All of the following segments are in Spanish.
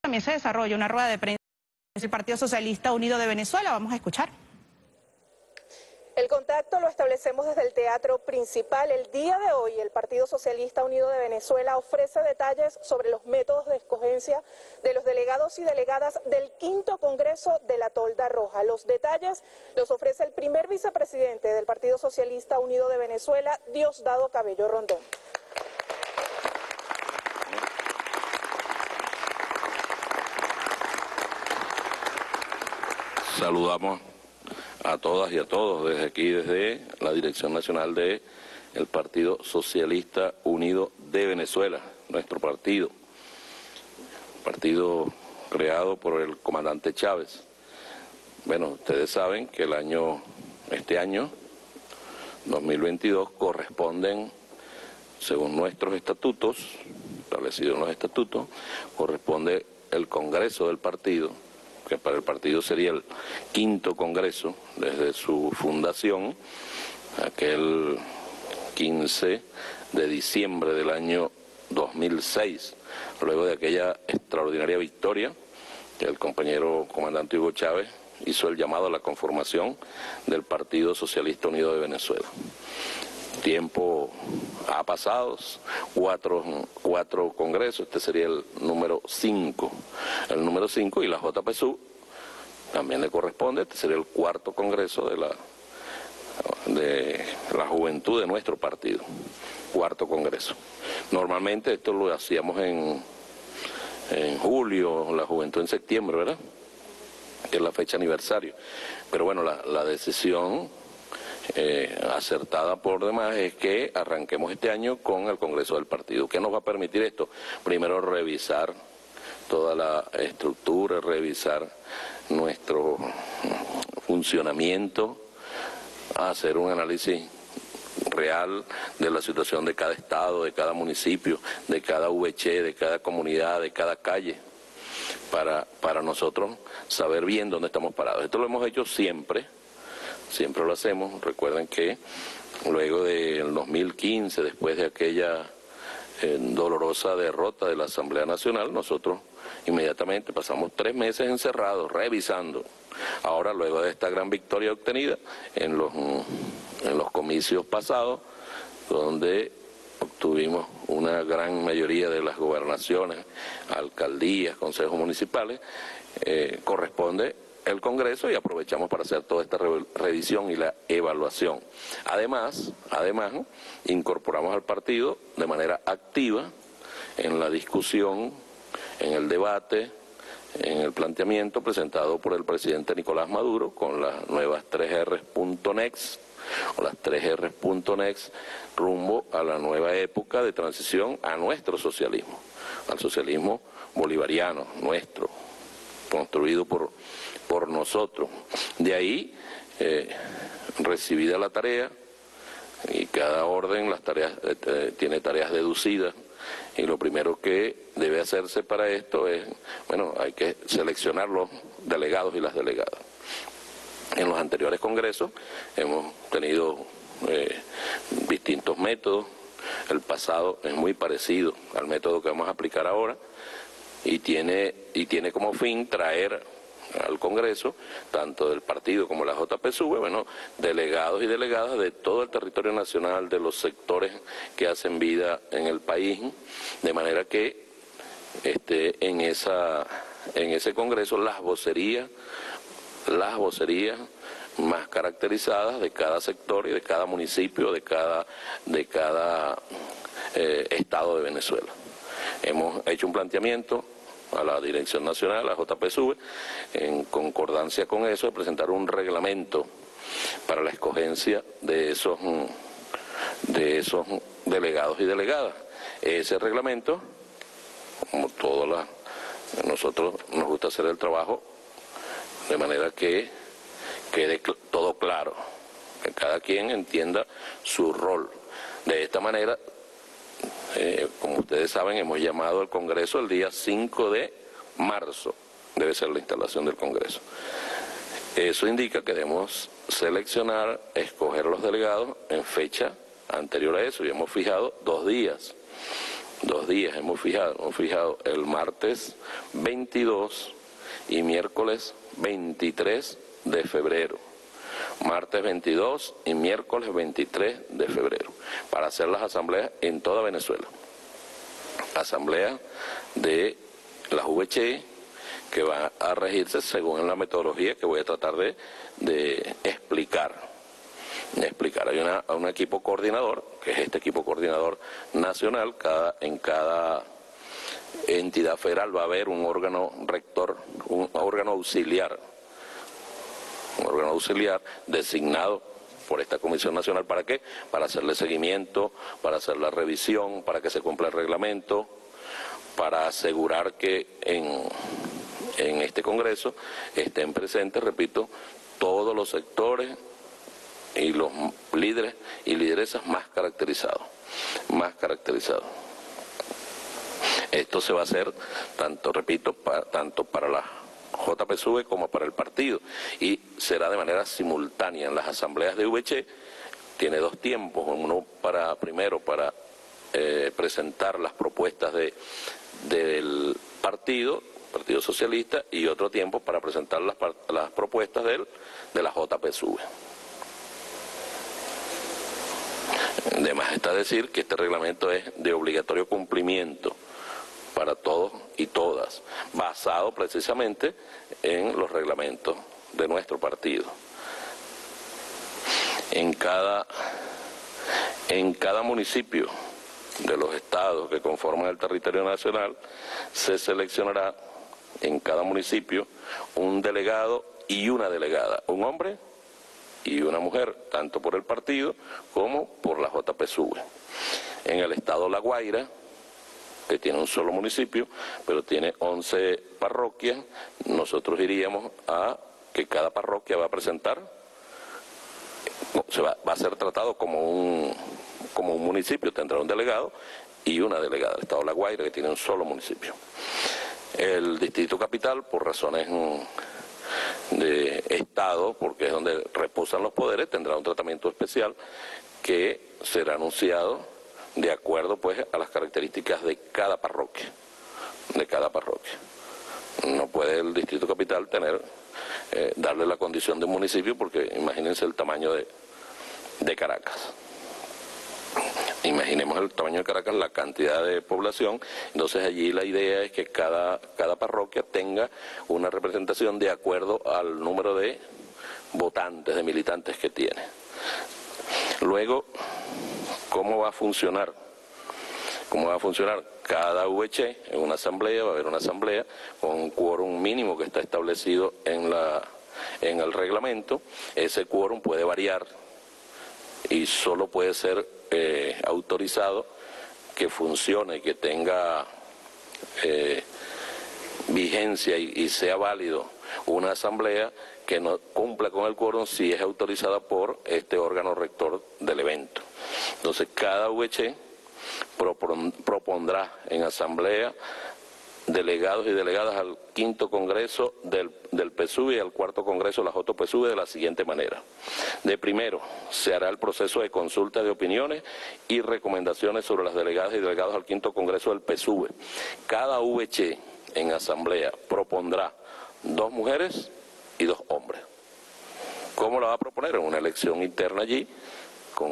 también se desarrolla una rueda de prensa del Partido Socialista Unido de Venezuela. Vamos a escuchar. El contacto lo establecemos desde el teatro principal. El día de hoy, el Partido Socialista Unido de Venezuela ofrece detalles sobre los métodos de escogencia de los delegados y delegadas del 5º Congreso de la Tolda Roja. Los detalles los ofrece el primer vicepresidente del Partido Socialista Unido de Venezuela, Diosdado Cabello Rondón. Saludamos a todas y a todos desde aquí, desde la Dirección Nacional del Partido Socialista Unido de Venezuela, nuestro partido creado por el comandante Chávez. Bueno, ustedes saben que este año 2022 corresponden, según nuestros estatutos, establecidos en los estatutos, corresponde el Congreso del partido, que para el partido sería el 5º Congreso desde su fundación, aquel 15 de diciembre del año 2006, luego de aquella extraordinaria victoria que el compañero comandante Hugo Chávez hizo el llamado a la conformación del Partido Socialista Unido de Venezuela. Tiempo ha pasado, cuatro congresos, este sería el número 5. El número 5 y la JPSU también le corresponde, este sería el 4º congreso de la juventud de nuestro partido, 4º congreso. Normalmente esto lo hacíamos en julio, la juventud en septiembre, ¿verdad? Que es la fecha aniversario. Pero bueno, la decisión acertada por demás es que arranquemos este año con el Congreso del Partido. ¿Qué nos va a permitir esto? Primero, revisar toda la estructura, revisar nuestro funcionamiento, hacer un análisis real de la situación de cada estado, de cada municipio, de cada VC, de cada comunidad, de cada calle, para nosotros saber bien dónde estamos parados. Esto lo hemos hecho siempre lo hacemos. Recuerden que luego del 2015, después de aquella dolorosa derrota de la Asamblea Nacional, nosotros inmediatamente pasamos 3 meses encerrados, revisando. Ahora, luego de esta gran victoria obtenida en los comicios pasados, donde obtuvimos una gran mayoría de las gobernaciones, alcaldías, consejos municipales, corresponde el Congreso y aprovechamos para hacer toda esta revisión y la evaluación. Además, incorporamos al partido de manera activa en la discusión, en el debate, en el planteamiento presentado por el presidente Nicolás Maduro con las nuevas 3Rs.Next o las 3Rs.Next rumbo a la nueva época de transición a nuestro socialismo, al socialismo bolivariano, nuestro, construido por nosotros. De ahí, recibida la tarea, y cada orden las tareas tiene tareas deducidas, y lo primero que debe hacerse para esto es, bueno, hay que seleccionar los delegados y las delegadas. En los anteriores congresos hemos tenido distintos métodos. El pasado es muy parecido al método que vamos a aplicar ahora, y tiene como fin traer al Congreso, tanto del partido como la JPSUV, bueno, delegados y delegadas de todo el territorio nacional, de los sectores que hacen vida en el país, de manera que en ese Congreso las vocerías más caracterizadas de cada sector y de cada municipio, de cada estado de Venezuela. Hemos hecho un planteamiento a la Dirección Nacional, a la JPSUV, en concordancia con eso, de presentar un reglamento para la escogencia de esos delegados y delegadas. Ese reglamento, como nosotros nos gusta hacer el trabajo de manera que quede todo claro, que cada quien entienda su rol. De esta manera, como ustedes saben, hemos llamado al Congreso el día 5 de marzo, debe ser la instalación del Congreso. Eso indica que debemos seleccionar, escoger los delegados en fecha anterior a eso, y hemos fijado 2 días. 2 días hemos fijado el martes 22 y miércoles 23 de febrero. Martes 22 y miércoles 23 de febrero, para hacer las asambleas en toda Venezuela. Asamblea de las VCHE que va a regirse según la metodología que voy a tratar de explicar. Hay un equipo coordinador, que es este equipo coordinador nacional. En cada entidad federal va a haber un órgano rector, un órgano auxiliar designado por esta Comisión Nacional. ¿Para qué? Para hacerle seguimiento, para hacer la revisión, para que se cumpla el reglamento, para asegurar que en este Congreso estén presentes, repito, todos los sectores y los líderes y lideresas más caracterizados. Esto se va a hacer, tanto para la JPSUV como para el partido, y será de manera simultánea en las asambleas de VCHE. Tiene 2 tiempos, uno primero para presentar las propuestas del Partido Socialista, y otro tiempo para presentar las propuestas de la JPSUV. De más está decir que este reglamento es de obligatorio cumplimiento para todos y todas, basado precisamente en los reglamentos de nuestro partido. En cada municipio de los estados que conforman el territorio nacional se seleccionará en cada municipio un delegado y una delegada, un hombre y una mujer, tanto por el partido como por la JPSUV. En el estado La Guaira, que tiene un solo municipio, pero tiene 11 parroquias, nosotros iríamos a que cada parroquia va a presentar, va a ser tratado como un municipio, tendrá un delegado y una delegada. El estado La Guaira, que tiene un solo municipio. El distrito capital, por razones de Estado, porque es donde reposan los poderes, tendrá un tratamiento especial que será anunciado de acuerdo pues a las características de cada parroquia. No puede el distrito capital darle la condición de un municipio, porque imagínense el tamaño de Caracas. Imaginemos el tamaño de Caracas, la cantidad de población. Entonces allí la idea es que cada parroquia tenga una representación de acuerdo al número de votantes, de militantes que tiene. Luego, ¿cómo va a funcionar? Cada VCHE en una asamblea, va a haber una asamblea con un quórum mínimo que está establecido en el reglamento. Ese quórum puede variar y solo puede ser autorizado que funcione y que tenga vigencia y sea válido una asamblea que no cumpla con el quórum si es autorizada por este órgano rector del evento. Entonces cada VCHE propondrá en asamblea delegados y delegadas al 5º Congreso del PSUV y al 4º Congreso de la JPSUV de la siguiente manera. De primero, se hará el proceso de consulta de opiniones y recomendaciones sobre las delegadas y delegados al 5º Congreso del PSUV. Cada VCHE en asamblea propondrá 2 mujeres y 2 hombres. ¿Cómo la va a proponer? En una elección interna allí, con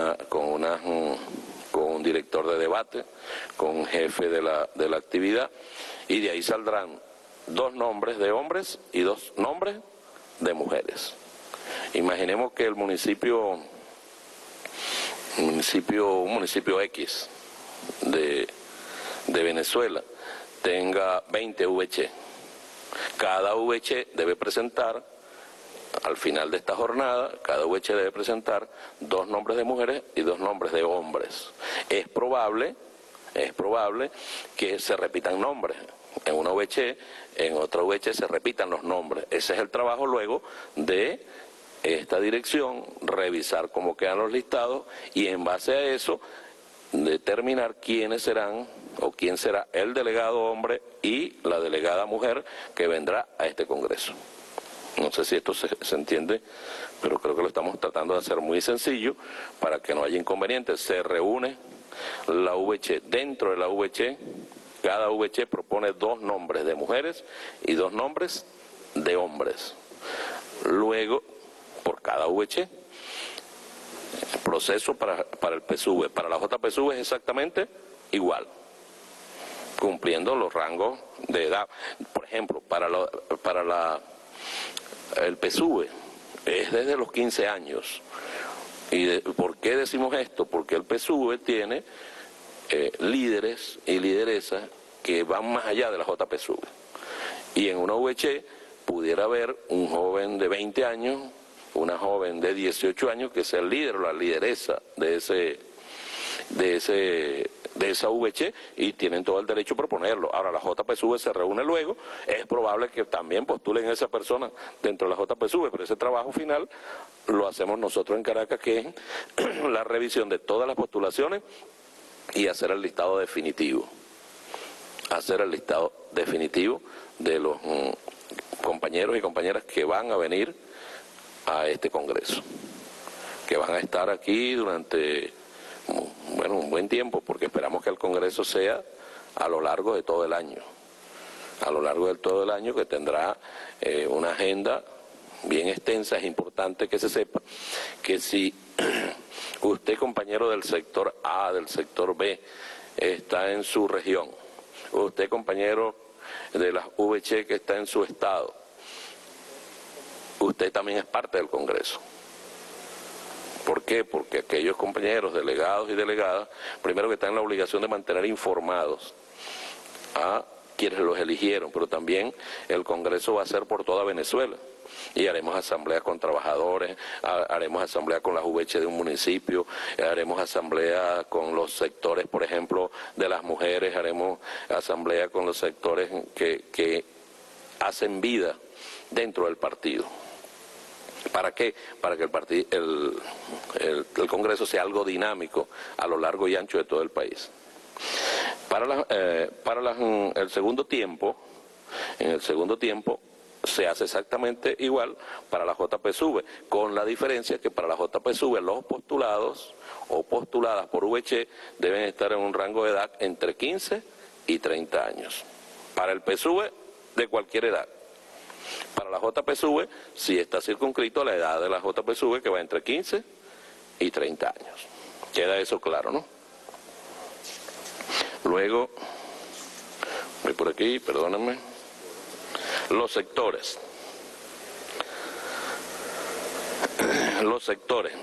un director de debate, con un jefe de la actividad, y de ahí saldrán 2 nombres de hombres y 2 nombres de mujeres. Imaginemos que un municipio X de Venezuela tenga 20 VCHE. Cada VCHE debe presentar, al final de esta jornada, cada VCHE debe presentar 2 nombres de mujeres y 2 nombres de hombres. Es probable que se repitan nombres. En una VCHE, en otra VCHE se repitan los nombres. Ese es el trabajo luego de esta dirección, revisar cómo quedan los listados y en base a eso determinar quiénes serán o quién será el delegado hombre y la delegada mujer que vendrá a este Congreso. No sé si esto se entiende, pero creo que lo estamos tratando de hacer muy sencillo para que no haya inconvenientes. Se reúne la VC. Dentro de la VC, cada VC propone 2 nombres de mujeres y 2 nombres de hombres. Luego, por cada VC, el proceso para el PSUV, para la JPSUV es exactamente igual, cumpliendo los rangos de edad. Por ejemplo, para el PSUV es desde los 15 años. ¿Y por qué decimos esto? Porque el PSUV tiene líderes y lideresas que van más allá de la JPSUV. Y en una VC pudiera haber un joven de 20 años, una joven de 18 años que sea el líder o la lideresa de esa VC, y tienen todo el derecho a proponerlo. Ahora la JPSUV se reúne luego, es probable que también postulen a esa persona dentro de la JPSUV, pero ese trabajo final lo hacemos nosotros en Caracas, que es la revisión de todas las postulaciones y hacer el listado definitivo. Hacer el listado definitivo de los compañeros y compañeras que van a venir a este Congreso, que van a estar aquí durante, bueno, un buen tiempo, porque esperamos que el Congreso sea a lo largo de todo el año. A lo largo de todo el año, que tendrá una agenda bien extensa. Es importante que se sepa que si usted, compañero del sector A, del sector B, está en su región, usted, compañero de las VC que está en su estado, usted también es parte del Congreso. ¿Por qué? Porque aquellos compañeros, delegados y delegadas, primero que están en la obligación de mantener informados a quienes los eligieron, pero también el Congreso va a ser por toda Venezuela. Y haremos asambleas con trabajadores, haremos asamblea con las VC de un municipio, haremos asamblea con los sectores, por ejemplo, de las mujeres, haremos asamblea con los sectores que hacen vida dentro del partido. ¿Para qué? Para que el Congreso sea algo dinámico a lo largo y ancho de todo el país. El segundo tiempo, en el segundo tiempo se hace exactamente igual para la JPSUV, con la diferencia que para la JPSUV los postulados o postuladas por VC deben estar en un rango de edad entre 15 y 30 años. Para el PSUV, de cualquier edad. Para la JPSUV, sí está circunscrito a la edad de la JPSUV, que va entre 15 y 30 años. Queda eso claro, ¿no? Luego, voy por aquí, perdónenme. Los sectores. Los sectores.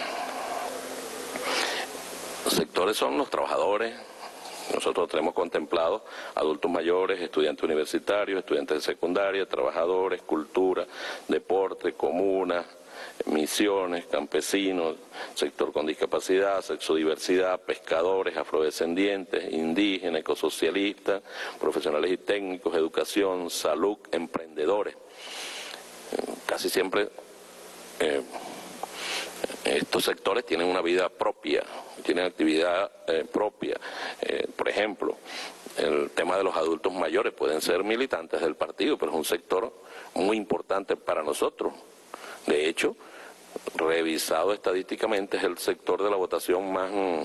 Los sectores son los trabajadores. Nosotros tenemos contemplados adultos mayores, estudiantes universitarios, estudiantes de secundaria, trabajadores, cultura, deporte, comunas, misiones, campesinos, sector con discapacidad, sexodiversidad, pescadores, afrodescendientes, indígenas, ecosocialistas, profesionales y técnicos, educación, salud, emprendedores. Casi siempre estos sectores tienen una vida propia, tienen actividad propia. Por ejemplo, el tema de los adultos mayores pueden ser militantes del partido, pero es un sector muy importante para nosotros. De hecho, revisado estadísticamente, es el sector de la votación más, no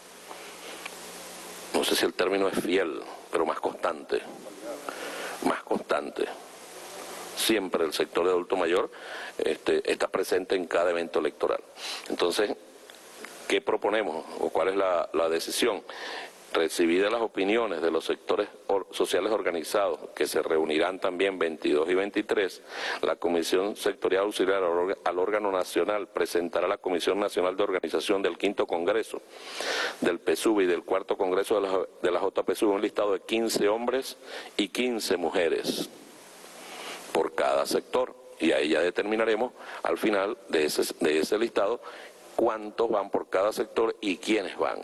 sé si el término es fiel, pero más constante. Más constante. Siempre el sector de adulto mayor está presente en cada evento electoral. Entonces, ¿qué proponemos o cuál es la decisión? Recibidas las opiniones de los sectores sociales organizados, que se reunirán también 22 y 23, la Comisión Sectorial Auxiliar al órgano nacional presentará a la Comisión Nacional de Organización del 5º Congreso del PSUV y del 4º Congreso de la JPSUV un listado de 15 hombres y 15 mujeres por cada sector, y ahí ya determinaremos al final de ese listado cuántos van por cada sector y quiénes van.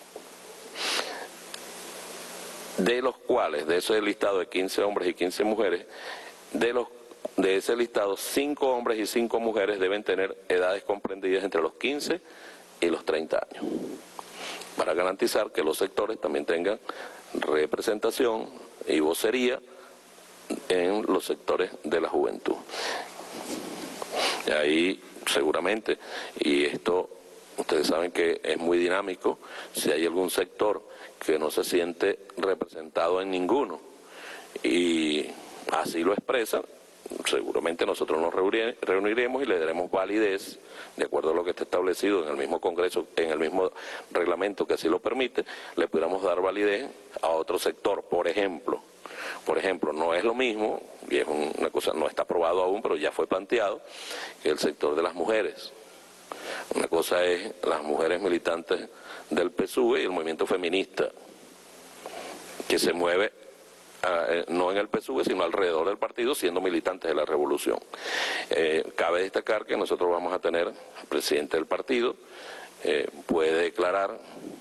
De los cuales, de ese listado de 15 hombres y 15 mujeres, de ese listado 5 hombres y 5 mujeres deben tener edades comprendidas entre los 15 y los 30 años, para garantizar que los sectores también tengan representación y vocería en los sectores de la juventud. Y ahí seguramente, y esto ustedes saben que es muy dinámico. Si hay algún sector que no se siente representado en ninguno y así lo expresa, seguramente nosotros nos reuniremos y le daremos validez, de acuerdo a lo que está establecido en el mismo Congreso, en el mismo reglamento que así lo permite, le pudiéramos dar validez a otro sector. Por ejemplo, no es lo mismo, y es una cosa, no está aprobado aún, pero ya fue planteado, que el sector de las mujeres. Una cosa es las mujeres militantes del PSUV y el movimiento feminista, que se mueve no en el PSUV, sino alrededor del partido, siendo militantes de la revolución. Cabe destacar que nosotros vamos a tener al presidente del partido, puede declarar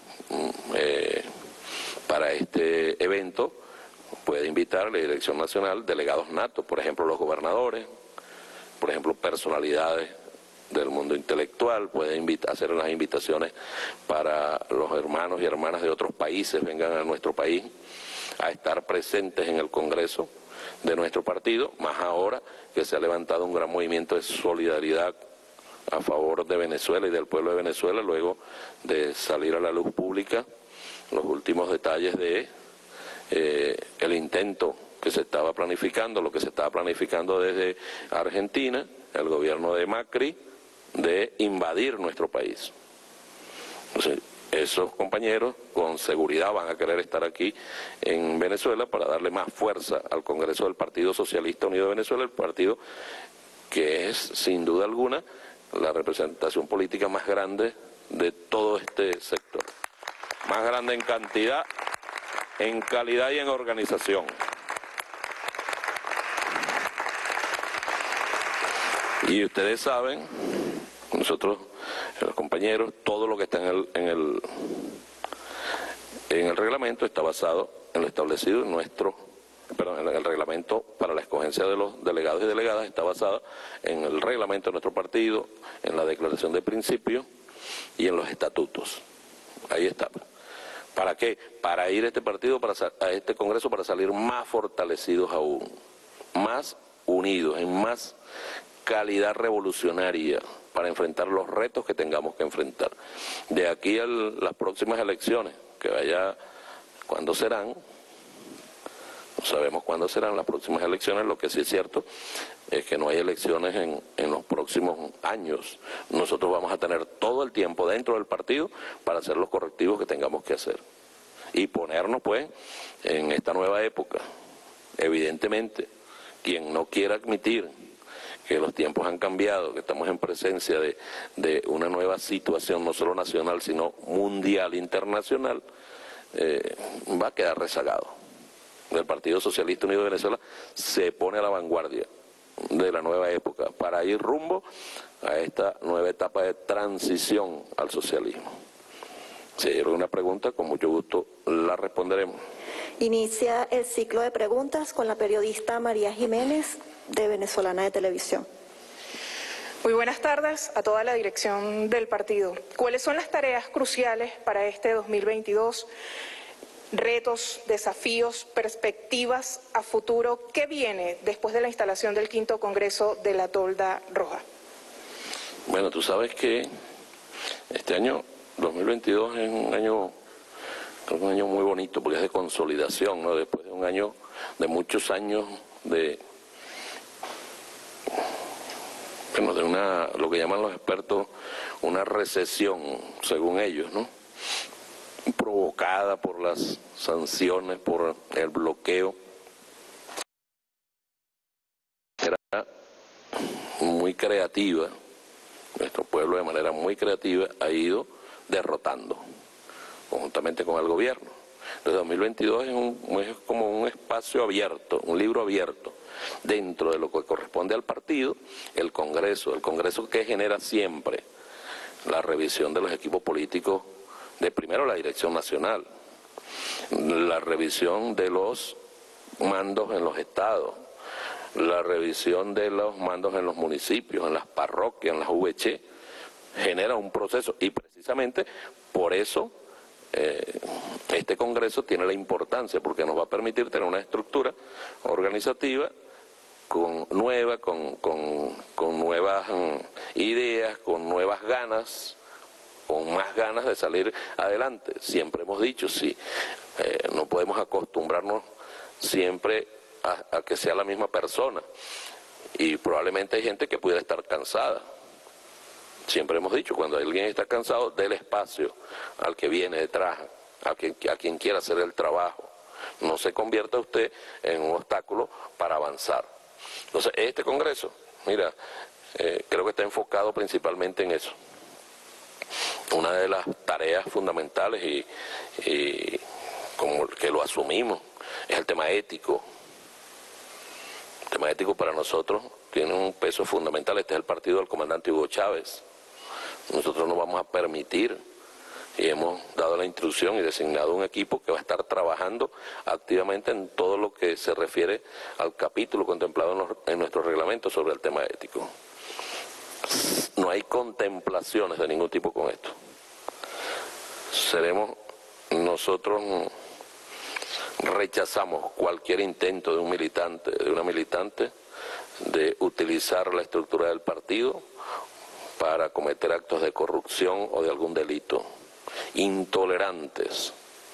para este evento, puede invitar a la Dirección Nacional delegados natos, por ejemplo los gobernadores, por ejemplo personalidades del mundo intelectual, puede hacer unas invitaciones para los hermanos y hermanas de otros países, vengan a nuestro país a estar presentes en el Congreso de nuestro partido, más ahora que se ha levantado un gran movimiento de solidaridad a favor de Venezuela y del pueblo de Venezuela, luego de salir a la luz pública los últimos detalles de el intento que se estaba planificando, lo que se estaba planificando desde Argentina, el gobierno de Macri, de invadir nuestro país. Entonces, esos compañeros con seguridad van a querer estar aquí en Venezuela para darle más fuerza al Congreso del Partido Socialista Unido de Venezuela, el partido que es, sin duda alguna, la representación política más grande de todo este sector. Más grande en cantidad, en calidad y en organización. Y ustedes saben, nosotros, los compañeros, todo lo que está en el reglamento está basado en lo establecido en el reglamento para la escogencia de los delegados y delegadas está basado en el reglamento de nuestro partido, en la declaración de principios y en los estatutos. Ahí está. ¿Para qué? Para ir a este Congreso para salir más fortalecidos aún, más unidos, en más calidad revolucionaria para enfrentar los retos que tengamos que enfrentar. De aquí a las próximas elecciones, que vaya, ¿cuándo serán? No sabemos cuándo serán las próximas elecciones, lo que sí es cierto es que no hay elecciones en los próximos años. Nosotros vamos a tener todo el tiempo dentro del partido para hacer los correctivos que tengamos que hacer. Y ponernos, pues, en esta nueva época. Evidentemente, quien no quiera admitir que los tiempos han cambiado, que estamos en presencia de una nueva situación, no solo nacional, sino mundial, internacional, va a quedar rezagado. El Partido Socialista Unido de Venezuela se pone a la vanguardia de la nueva época para ir rumbo a esta nueva etapa de transición al socialismo. Si hay alguna pregunta, con mucho gusto la responderemos. Inicia el ciclo de preguntas con la periodista María Jiménez, de Venezolana de Televisión. Muy buenas tardes a toda la dirección del partido. ¿Cuáles son las tareas cruciales para este 2022? Retos, desafíos, perspectivas a futuro. ¿Qué viene después de la instalación del 5º Congreso de la Tolda Roja? Bueno, tú sabes que este año 2022 es un año muy bonito porque es de consolidación, ¿no? Después de un año, de muchos años de lo que llaman los expertos, una recesión, según ellos, ¿no? Provocada por las sanciones, por el bloqueo. Era muy creativa, nuestro pueblo de manera muy creativa ha ido derrotando, conjuntamente con el gobierno. Entonces 2022 es como un espacio abierto, un libro abierto, dentro de lo que corresponde al partido, el Congreso que genera siempre la revisión de los equipos políticos de primero la Dirección Nacional, la revisión de los mandos en los estados, la revisión de los mandos en los municipios, en las parroquias, en las VC, genera un proceso y precisamente por eso este Congreso tiene la importancia porque nos va a permitir tener una estructura organizativa con nuevas ideas, con nuevas ganas con más ganas de salir adelante. Siempre hemos dicho, sí, no podemos acostumbrarnos siempre a que sea la misma persona, y probablemente hay gente que pudiera estar cansada. Siempre hemos dicho, cuando alguien está cansado, déle espacio al que viene detrás, a quien quiera hacer el trabajo. No se convierta usted en un obstáculo para avanzar. Entonces, este Congreso, mira, creo que está enfocado principalmente en eso. Una de las tareas fundamentales y como que lo asumimos es el tema ético. El tema ético para nosotros tiene un peso fundamental. Este es el partido del comandante Hugo Chávez. Nosotros no vamos a permitir, y hemos dado la instrucción y designado un equipo que va a estar trabajando activamente en todo lo que se refiere al capítulo contemplado en nuestro reglamento sobre el tema ético. No hay contemplaciones de ningún tipo con esto. Nosotros rechazamos cualquier intento de un militante, de una militante, de utilizar la estructura del partido para cometer actos de corrupción o de algún delito. Intolerantes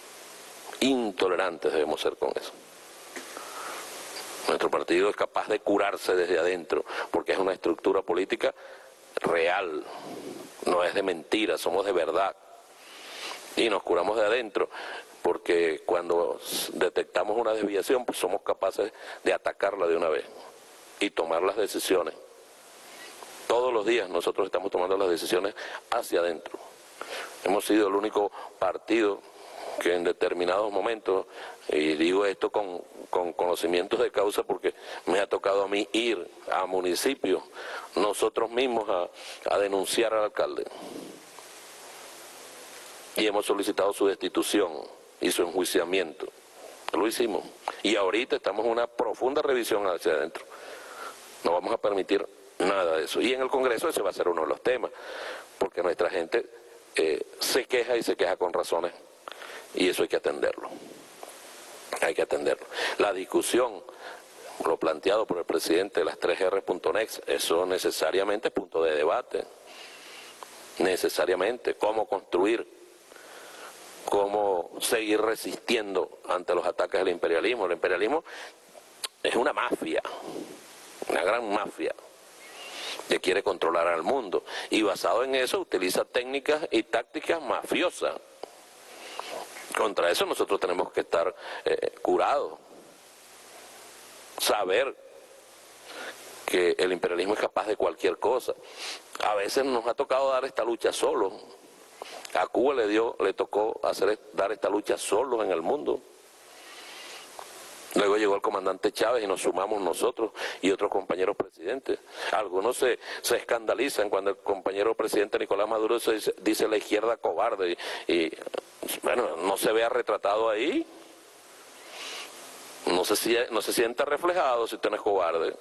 debemos ser con eso. Nuestro partido es capaz de curarse desde adentro, porque es una estructura política real, no es de mentira, somos de verdad. Y nos curamos de adentro, porque cuando detectamos una desviación, pues somos capaces de atacarla de una vez y tomar las decisiones. Todos los días nosotros estamos tomando las decisiones hacia adentro. Hemos sido el único partido que en determinados momentos, y digo esto con conocimientos de causa porque me ha tocado a mí ir a municipios, nosotros mismos a denunciar al alcalde. Y hemos solicitado su destitución y su enjuiciamiento. Lo hicimos. Y ahorita estamos en una profunda revisión hacia adentro. No vamos a permitir nada de eso. Y en el Congreso ese va a ser uno de los temas, porque nuestra gente se queja y se queja con razones, y eso hay que atenderlo. Hay que atenderlo. La discusión, lo planteado por el presidente de las 3R.next, eso necesariamente es punto de debate. Necesariamente. Cómo construir, cómo seguir resistiendo ante los ataques del imperialismo. El imperialismo es una mafia, una gran mafia, que quiere controlar al mundo, y basado en eso utiliza técnicas y tácticas mafiosas. Contra eso nosotros tenemos que estar curados, saber que el imperialismo es capaz de cualquier cosa. A veces nos ha tocado dar esta lucha solos. A Cuba le tocó dar esta lucha solos en el mundo. Luego llegó el comandante Chávez y nos sumamos nosotros y otros compañeros presidentes. Algunos se escandalizan cuando el compañero presidente Nicolás Maduro dice la izquierda cobarde y bueno, no se vea retratado ahí. No se sienta reflejado si usted no es cobarde.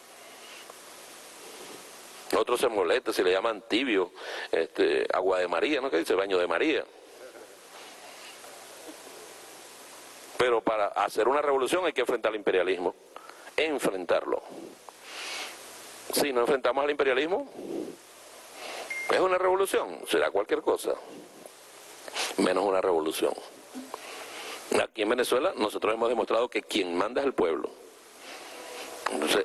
Otros se molestan si le llaman tibio, agua de María, ¿no? ¿Qué dice? Baño de María. Pero para hacer una revolución hay que enfrentar al imperialismo, enfrentarlo. Si no enfrentamos al imperialismo, es una revolución, será cualquier cosa, menos una revolución. Aquí en Venezuela nosotros hemos demostrado que quien manda es el pueblo. Entonces,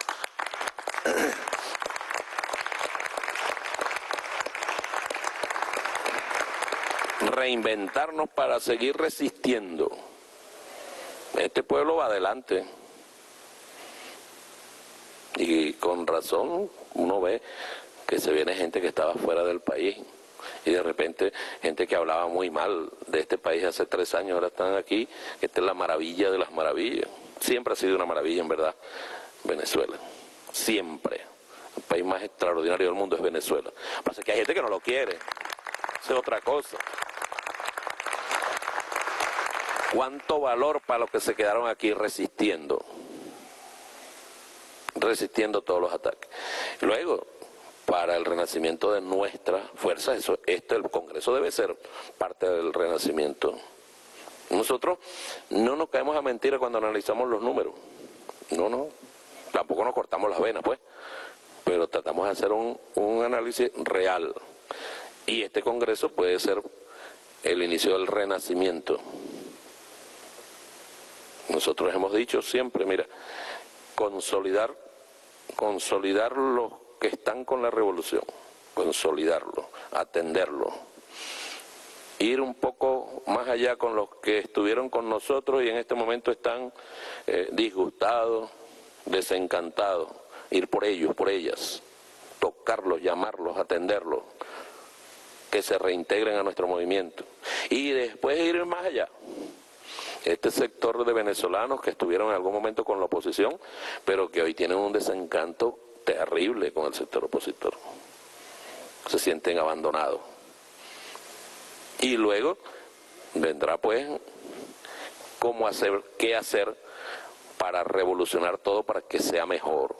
reinventarnos para seguir resistiendo. Este pueblo va adelante, y con razón uno ve que se viene gente que estaba fuera del país, y de repente gente que hablaba muy mal de este país hace 3 años, ahora están aquí, que esta es la maravilla de las maravillas. Siempre ha sido una maravilla, en verdad, Venezuela, siempre. El país más extraordinario del mundo es Venezuela. Lo que pasa es que hay gente que no lo quiere, eso es otra cosa. ¿Cuánto valor para los que se quedaron aquí resistiendo todos los ataques? Luego, para el renacimiento de nuestra fuerza, el Congreso debe ser parte del renacimiento. Nosotros no nos caemos a mentiras cuando analizamos los números. No, tampoco nos cortamos las venas, pues, pero tratamos de hacer un análisis real. Y este Congreso puede ser el inicio del renacimiento. Nosotros hemos dicho siempre, mira, consolidar los que están con la revolución, consolidarlo, atenderlo, ir un poco más allá con los que estuvieron con nosotros y en este momento están disgustados, desencantados, ir por ellos, por ellas, tocarlos, llamarlos, atenderlos, que se reintegren a nuestro movimiento y después ir más allá. Este sector de venezolanos que estuvieron en algún momento con la oposición, pero que hoy tienen un desencanto terrible con el sector opositor. Se sienten abandonados. Y luego vendrá pues cómo hacer, qué hacer para revolucionar todo para que sea mejor.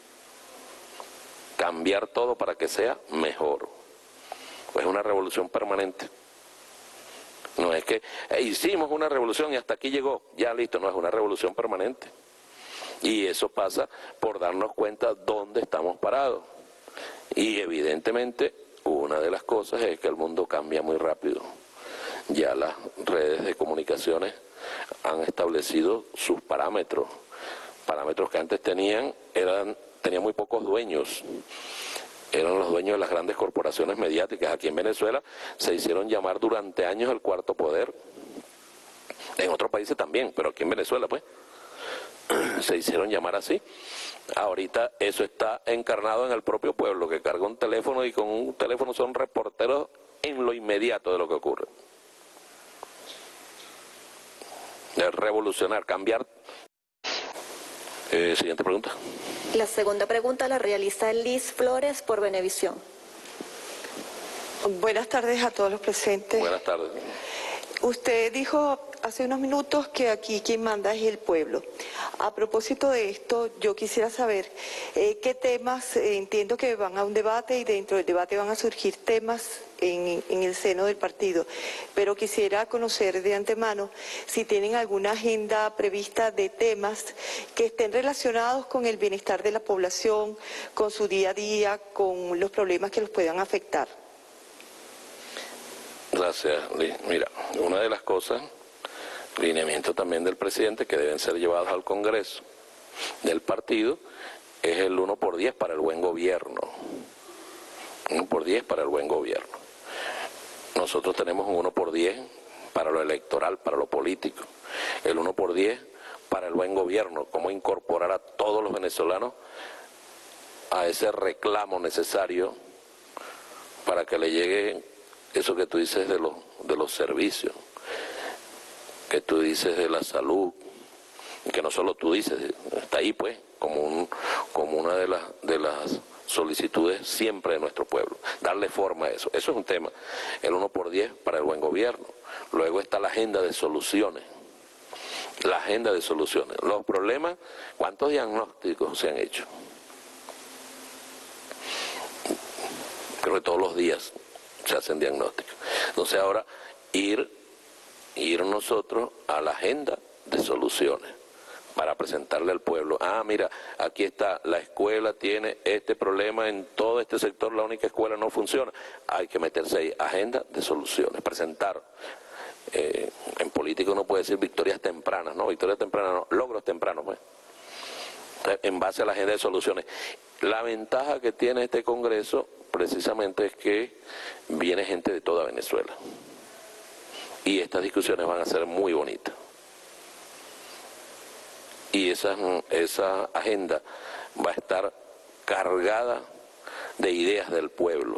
Cambiar todo para que sea mejor. Pues es una revolución permanente. No es que hicimos una revolución y hasta aquí llegó, ya listo, no, es una revolución permanente. Y eso pasa por darnos cuenta dónde estamos parados. Y evidentemente una de las cosas es que el mundo cambia muy rápido. Ya las redes de comunicaciones han establecido sus parámetros. Parámetros que antes tenían muy pocos dueños. Eran los dueños de las grandes corporaciones mediáticas. Aquí en Venezuela se hicieron llamar durante años el cuarto poder. En otros países también, pero aquí en Venezuela pues se hicieron llamar así. Ahorita eso está encarnado en el propio pueblo, que carga un teléfono y con un teléfono son reporteros en lo inmediato de lo que ocurre. De revolucionar, cambiar. Siguiente pregunta. La segunda pregunta la realiza Liz Flores por Venevisión. Buenas tardes a todos los presentes. Buenas tardes. Usted dijo hace unos minutos que aquí quien manda es el pueblo. A propósito de esto, yo quisiera saber qué temas, entiendo que van a un debate y dentro del debate van a surgir temas en el seno del partido, pero quisiera conocer de antemano si tienen alguna agenda prevista de temas que estén relacionados con el bienestar de la población, con su día a día, con los problemas que los puedan afectar. Gracias, Liz. Mira, una de las cosas, lineamiento también del presidente, que deben ser llevados al Congreso del partido, es el 1×10 para el buen gobierno. 1×10 para el buen gobierno. Nosotros tenemos un 1×10 para lo electoral, para lo político. El 1×10 para el buen gobierno, cómo incorporar a todos los venezolanos a ese reclamo necesario para que le llegue eso que tú dices de los servicios, que tú dices de la salud, que no solo tú dices, está ahí pues, como una de las solicitudes siempre de nuestro pueblo, darle forma a eso. Eso es un tema, el 1×10 para el buen gobierno. Luego está la agenda de soluciones, los problemas. ¿Cuántos diagnósticos se han hecho? Creo que todos los días se hacen diagnósticos. Entonces ahora ir nosotros a la agenda de soluciones para presentarle al pueblo. Mira, aquí está, la escuela tiene este problema en todo este sector, la única escuela no funciona. Hay que meterse ahí, agenda de soluciones, presentar. En política uno puede decir victorias tempranas, no, logros tempranos, pues, en base a la agenda de soluciones. La ventaja que tiene este Congreso precisamente es que viene gente de toda Venezuela y estas discusiones van a ser muy bonitas y esa agenda va a estar cargada de ideas del pueblo.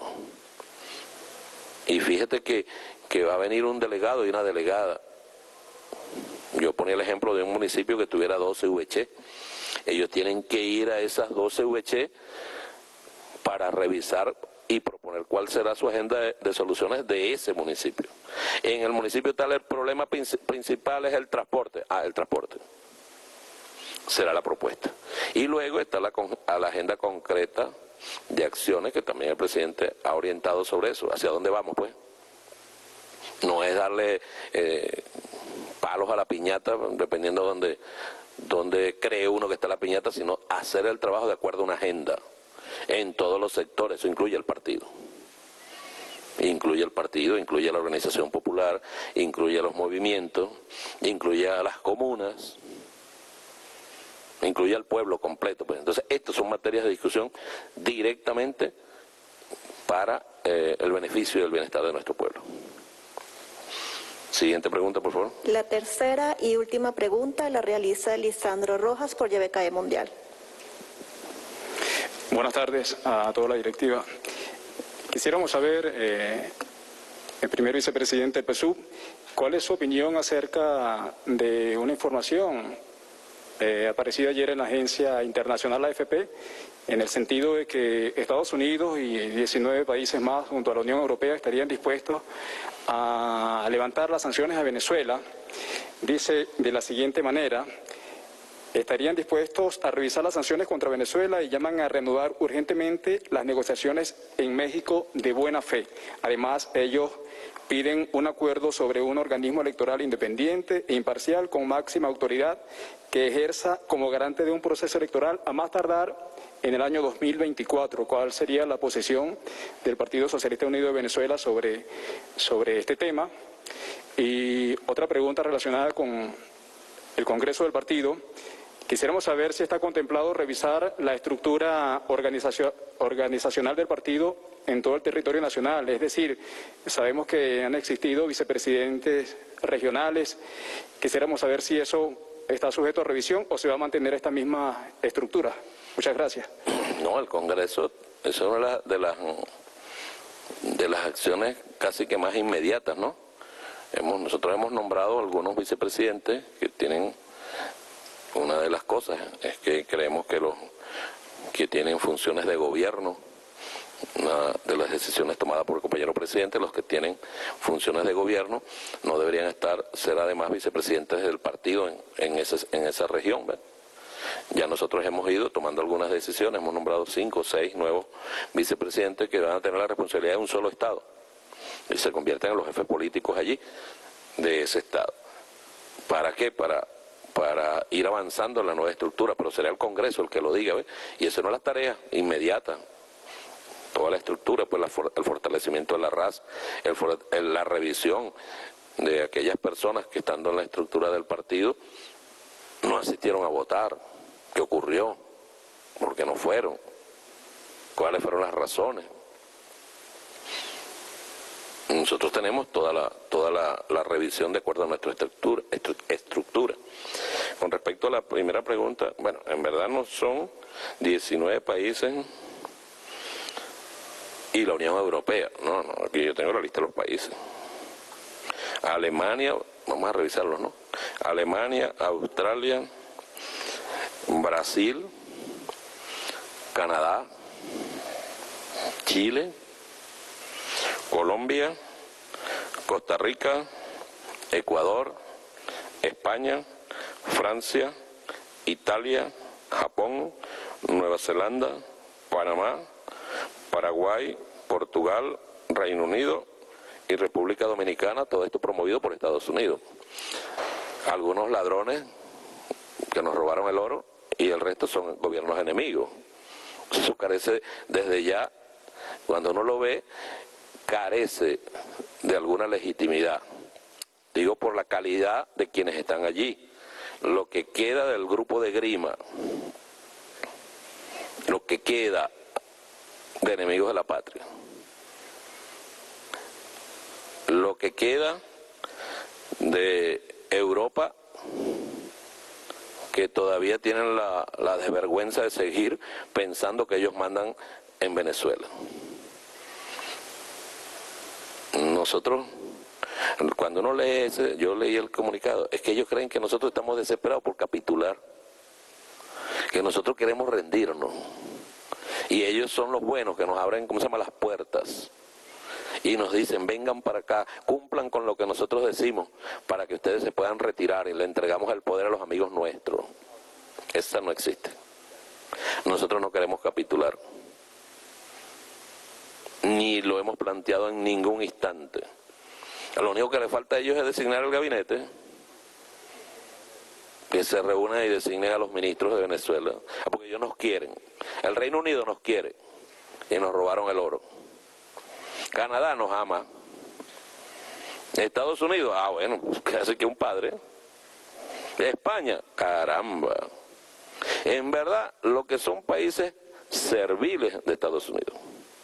Y fíjate que va a venir un delegado y una delegada. Yo ponía el ejemplo de un municipio que tuviera 12 VC. Ellos tienen que ir a esas 12 VC para revisar y proponer cuál será su agenda de soluciones de ese municipio. En el municipio tal, el problema principal es el transporte. El transporte será la propuesta. Y luego está la agenda concreta de acciones que también el presidente ha orientado sobre eso. ¿Hacia dónde vamos, pues? No es darle palos a la piñata, dependiendo de dónde cree uno que está la piñata, sino hacer el trabajo de acuerdo a una agenda en todos los sectores, eso incluye el partido. Incluye el partido, incluye a la organización popular, incluye a los movimientos, incluye a las comunas, incluye al pueblo completo. Pues. Entonces, estas son materias de discusión directamente para el beneficio y el bienestar de nuestro pueblo. Siguiente pregunta, por favor. La tercera y última pregunta la realiza Lisandro Rojas por YBKE Mundial. Buenas tardes a toda la directiva. Quisiéramos saber, el primer vicepresidente del PSUV, ¿cuál es su opinión acerca de una información aparecida ayer en la agencia internacional AFP, en el sentido de que Estados Unidos y 19 países más junto a la Unión Europea estarían dispuestos a levantar las sanciones a Venezuela? Dice de la siguiente manera: estarían dispuestos a revisar las sanciones contra Venezuela y llaman a reanudar urgentemente las negociaciones en México de buena fe. Además, ellos piden un acuerdo sobre un organismo electoral independiente e imparcial con máxima autoridad que ejerza como garante de un proceso electoral a más tardar en el año 2024. ¿Cuál sería la posición del Partido Socialista Unido de Venezuela sobre este tema? Y otra pregunta relacionada con el Congreso del partido. Quisiéramos saber si está contemplado revisar la estructura organizacional del partido en todo el territorio nacional. Es decir, sabemos que han existido vicepresidentes regionales. Quisiéramos saber si eso está sujeto a revisión o se va a mantener esta misma estructura. Muchas gracias. No, el Congreso es una de las acciones casi que más inmediatas, ¿no? Nosotros hemos nombrado algunos vicepresidentes que tienen... Una de las cosas es que creemos que los que tienen funciones de gobierno, una de las decisiones tomadas por el compañero presidente, los que tienen funciones de gobierno no deberían ser además vicepresidentes del partido en esa región. ¿Ven? Ya nosotros hemos ido tomando algunas decisiones, hemos nombrado 5 o 6 nuevos vicepresidentes que van a tener la responsabilidad de un solo Estado y se convierten en los jefes políticos allí de ese Estado. ¿Para qué? Para ir avanzando en la nueva estructura, pero será el Congreso el que lo diga, ¿ves? Y eso no es la tarea inmediata. Toda la estructura, pues el fortalecimiento de la RAS, la revisión de aquellas personas que estando en la estructura del partido no asistieron a votar. ¿Qué ocurrió? ¿Por qué no fueron? ¿Cuáles fueron las razones? Nosotros tenemos toda la revisión de acuerdo a nuestra estructura. Con respecto a la primera pregunta, bueno, en verdad no son 19 países y la Unión Europea. No, aquí yo tengo la lista de los países. Alemania, vamos a revisarlos, ¿no? Alemania, Australia, Brasil, Canadá, Chile, Colombia, Costa Rica, Ecuador, España, Francia, Italia, Japón, Nueva Zelanda, Panamá, Paraguay, Portugal, Reino Unido y República Dominicana, todo esto promovido por Estados Unidos. Algunos ladrones que nos robaron el oro y el resto son gobiernos enemigos. Eso carece desde ya, cuando uno lo ve, carece de alguna legitimidad. Digo por la calidad de quienes están allí. Lo que queda del grupo de Grima, lo que queda de enemigos de la patria, lo que queda de Europa, que todavía tienen la desvergüenza de seguir pensando que ellos mandan en Venezuela. Nosotros, cuando uno lee yo leí el comunicado, es que ellos creen que nosotros estamos desesperados por capitular, que nosotros queremos rendirnos, y ellos son los buenos que nos abren, ¿cómo se llama?, las puertas, y nos dicen, vengan para acá, cumplan con lo que nosotros decimos, para que ustedes se puedan retirar, y le entregamos el poder a los amigos nuestros. Esa no existe. Nosotros no queremos capitular, ni lo hemos planteado en ningún instante. Lo único que le falta a ellos es designar el gabinete, que se reúnan y designen a los ministros de Venezuela, porque ellos nos quieren. El Reino Unido nos quiere y nos robaron el oro. Canadá nos ama. Estados Unidos, bueno, casi que un padre. España, caramba. En verdad, lo que son países serviles de Estados Unidos.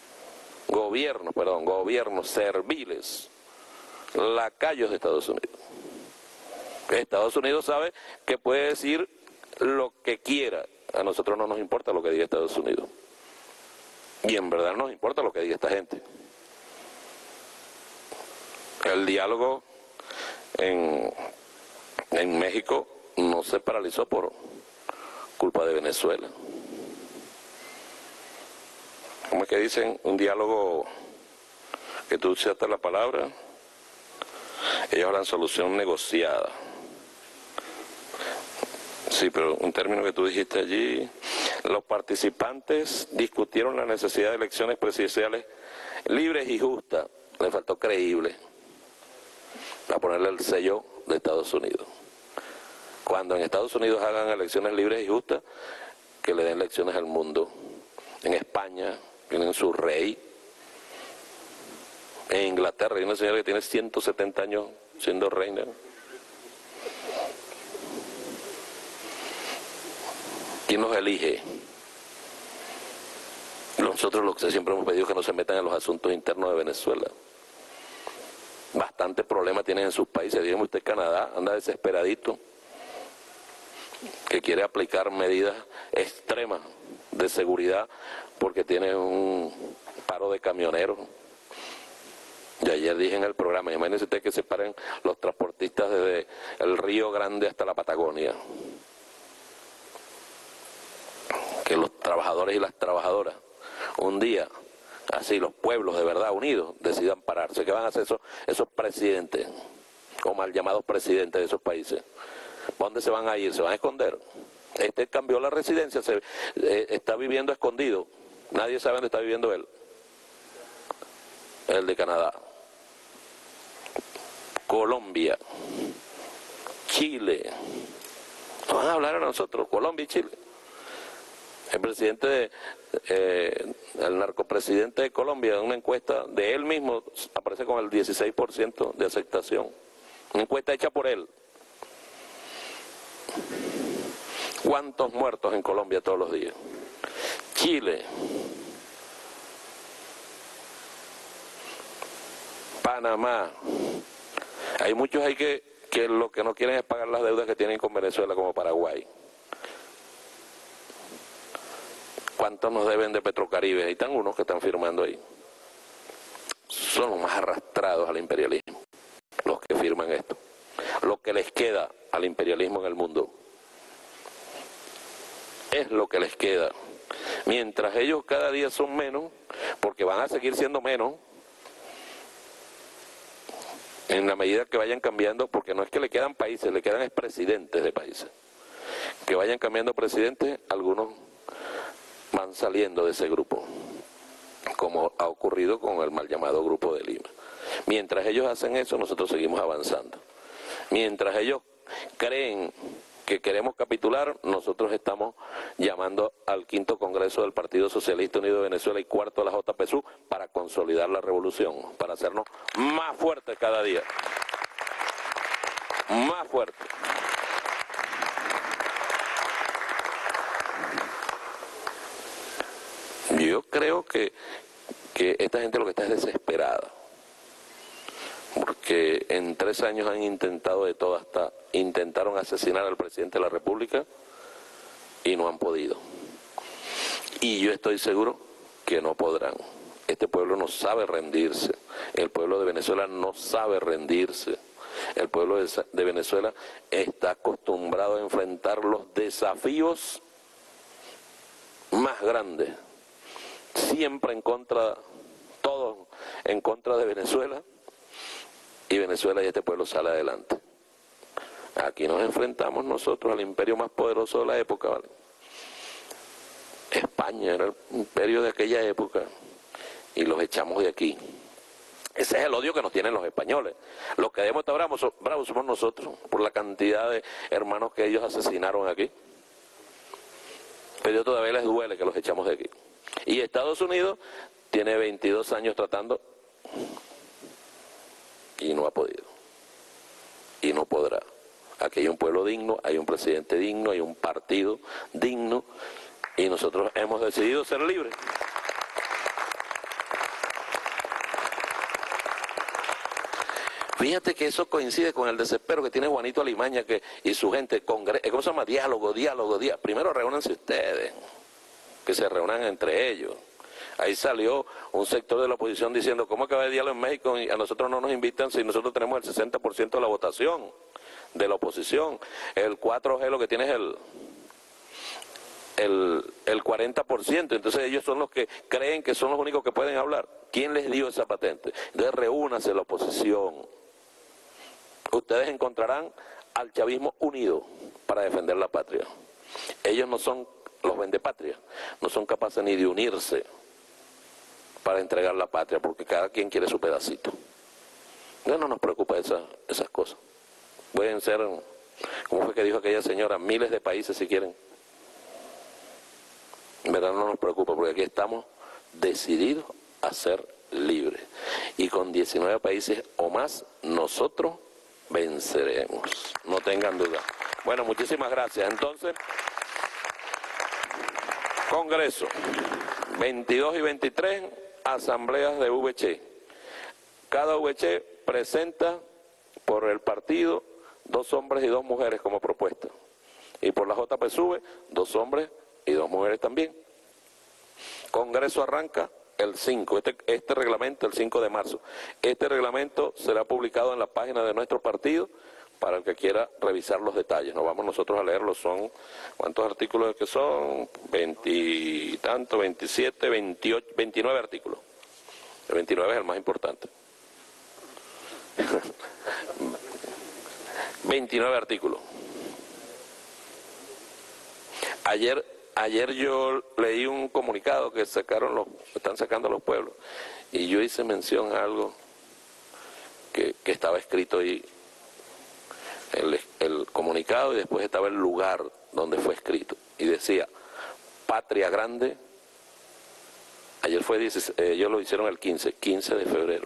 Gobiernos serviles. Lacayos de Estados Unidos. Estados Unidos sabe que puede decir lo que quiera. A nosotros no nos importa lo que diga Estados Unidos. Y en verdad nos importa lo que diga esta gente. El diálogo en México no se paralizó por culpa de Venezuela. ¿Cómo es que dicen? Un diálogo que tú usaste la palabra, ellos hablan solución negociada. Sí, pero un término que tú dijiste allí, los participantes discutieron la necesidad de elecciones presidenciales libres y justas. Le faltó creíble, para ponerle el sello de Estados Unidos. Cuando en Estados Unidos hagan elecciones libres y justas, que le den lecciones al mundo. En España tienen su rey. En Inglaterra hay una señora que tiene 170 años siendo reina. ¿Quién nos elige? Nosotros lo que siempre hemos pedido es que no se metan en los asuntos internos de Venezuela. Bastante problema tienen en sus países. Dígame usted, Canadá anda desesperadito, que quiere aplicar medidas extremas de seguridad porque tiene un paro de camioneros. Y ayer dije en el programa, imagínense usted que se paren los transportistas desde el Río Grande hasta la Patagonia. Que los trabajadores y las trabajadoras, un día, así los pueblos de verdad unidos, decidan pararse. ¿Qué van a hacer esos presidentes, o mal llamados presidentes de esos países? ¿Dónde se van a ir? ¿Se van a esconder? Este cambió la residencia, está viviendo escondido. Nadie sabe dónde está viviendo él. El de Canadá. Colombia. Chile. Nos van a hablar a nosotros, Colombia y Chile. El presidente, el narcopresidente de Colombia, en una encuesta de él mismo, aparece con el 16% de aceptación. Una encuesta hecha por él. ¿Cuántos muertos en Colombia todos los días? Chile. Panamá. Hay muchos ahí que lo que no quieren es pagar las deudas que tienen con Venezuela, como Paraguay. ¿Cuántos nos deben de Petrocaribe? Ahí están unos que están firmando ahí. Son los más arrastrados al imperialismo, los que firman esto. Lo que les queda al imperialismo en el mundo es lo que les queda. Mientras ellos cada día son menos, porque van a seguir siendo menos, en la medida que vayan cambiando, porque no es que le quedan países, le quedan presidentes de países. Que vayan cambiando presidentes, algunos van saliendo de ese grupo, como ha ocurrido con el mal llamado Grupo de Lima. Mientras ellos hacen eso, nosotros seguimos avanzando. Mientras ellos creen que queremos capitular, nosotros estamos llamando al 5º Congreso del Partido Socialista Unido de Venezuela y 4º de la JPSU para consolidar la revolución, para hacernos más fuertes cada día. Más fuertes. Yo creo que esta gente lo que está es desesperada, porque en 3 años han intentado de todo, hasta intentaron asesinar al presidente de la República y no han podido. Y yo estoy seguro que no podrán. Este pueblo no sabe rendirse, el pueblo de Venezuela no sabe rendirse. El pueblo de Venezuela está acostumbrado a enfrentar los desafíos más grandes. Siempre en contra, todo en contra de Venezuela, y Venezuela y este pueblo sale adelante. Aquí nos enfrentamos nosotros al imperio más poderoso de la época, ¿vale? España era el imperio de aquella época y los echamos de aquí. Ese es el odio que nos tienen los españoles. Los que debemos estar bravos somos nosotros por la cantidad de hermanos que ellos asesinaron aquí. Pero todavía les duele que los echamos de aquí. Y Estados Unidos tiene 22 años tratando Y no ha podido. Y no podrá. Aquí hay un pueblo digno, hay un presidente digno, hay un partido digno, y nosotros hemos decidido ser libres. Fíjate que eso coincide con el desespero que tiene Juanito Alimaña y su gente. ¿Cómo se llama? Diálogo. Primero reúnanse ustedes, que se reúnan entre ellos. Ahí salió un sector de la oposición diciendo, ¿cómo que va a haber diálogo en México y a nosotros no nos invitan si nosotros tenemos el 60% de la votación de la oposición? El 4G lo que tiene es el 40%, entonces ellos son los que creen que son los únicos que pueden hablar. ¿Quién les dio esa patente? Entonces reúnase la oposición. Ustedes encontrarán al chavismo unido para defender la patria. Ellos no son los vendepatrias, no son capaces ni de unirse para entregar la patria, porque cada quien quiere su pedacito. No nos preocupa esas cosas. Pueden ser, ¿cómo fue que dijo aquella señora? Miles de países si quieren. En verdad no nos preocupa, porque aquí estamos decididos a ser libres. Y con 19 países o más, nosotros venceremos. No tengan duda. Bueno, muchísimas gracias. Entonces, Congreso, 22 y 23, asambleas de VC. Cada VC presenta por el partido 2 hombres y 2 mujeres como propuesta. Y por la JPSUV, 2 hombres y 2 mujeres también. Congreso arranca el 5, este reglamento el 5 de marzo. Este reglamento será publicado en la página de nuestro partido para el que quiera revisar los detalles. No vamos nosotros a leerlos, son, ¿cuántos artículos es que son? 20 y tanto, 27, 28, 29 artículos. El 29 es el más importante. 29 artículos. Ayer yo leí un comunicado que están sacando los pueblos, y yo hice mención a algo que estaba escrito ahí, el comunicado, y después estaba el lugar donde fue escrito, y decía, Patria Grande. Ayer fue, ellos lo hicieron el 15 de febrero.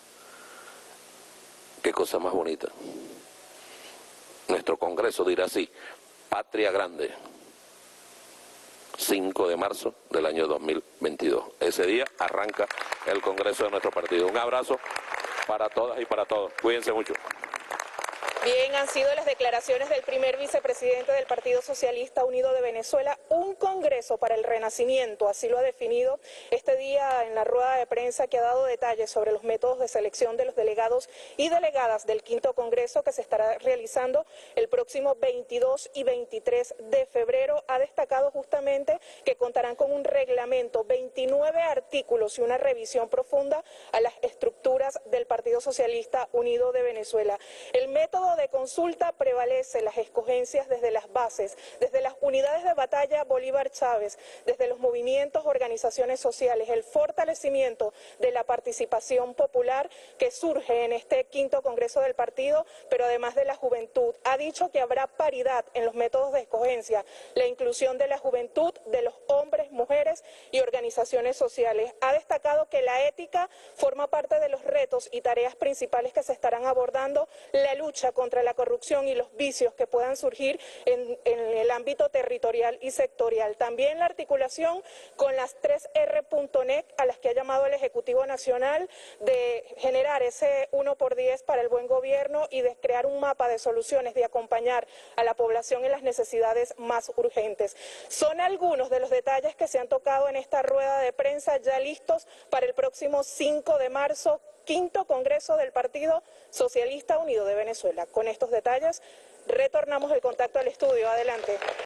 Qué cosa más bonita. Nuestro Congreso dirá así, Patria Grande. 5 de marzo del año 2022. Ese día arranca el Congreso de nuestro partido. Un abrazo para todas y para todos. Cuídense mucho. Bien, han sido las declaraciones del primer vicepresidente del Partido Socialista Unido de Venezuela, un Congreso para el Renacimiento, así lo ha definido este día en la rueda de prensa, que ha dado detalles sobre los métodos de selección de los delegados y delegadas del 5º Congreso que se estará realizando el próximo 22 y 23 de febrero. Ha destacado justamente que contarán con un reglamento, 29 artículos y una revisión profunda a las estructuras del Partido Socialista Unido de Venezuela. El método de consulta prevalece, las escogencias desde las bases, desde las unidades de batalla Bolívar Chávez, desde los movimientos, organizaciones sociales, el fortalecimiento de la participación popular que surge en este 5º Congreso del partido, pero además de la juventud. Ha dicho que habrá paridad en los métodos de escogencia, la inclusión de la juventud, de los hombres, mujeres y organizaciones sociales. Ha destacado que la ética forma parte de los retos y tareas principales que se estarán abordando, la lucha contra la corrupción y los vicios que puedan surgir en el ámbito territorial y sectorial. También la articulación con las 3R.net a las que ha llamado el Ejecutivo Nacional, de generar ese 1x10 para el buen gobierno y de crear un mapa de soluciones, de acompañar a la población en las necesidades más urgentes. Son algunos de los detalles que se han tocado en esta rueda de prensa, ya listos para el próximo 5 de marzo, 5º Congreso del Partido Socialista Unido de Venezuela. Con estos detalles retornamos el contacto al estudio. Adelante.